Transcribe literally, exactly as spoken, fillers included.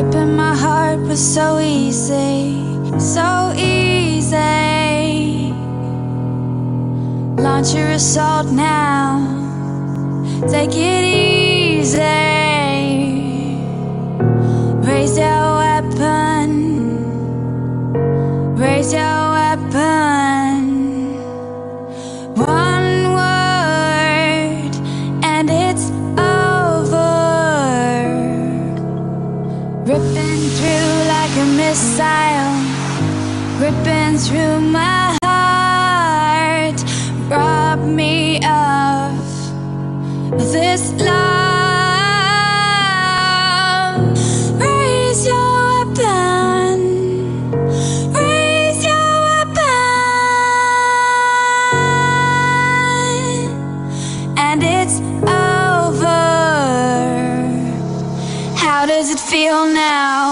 Ripping my heart was so easy, so easy. Launch your assault now, take it easy. Raise your weapon, raise your weapon. One word and it's over. Ripping through like a missile, ripping through my heart. Rob me of this love. Raise your weapon, raise your weapon, and it's over. How does it feel now?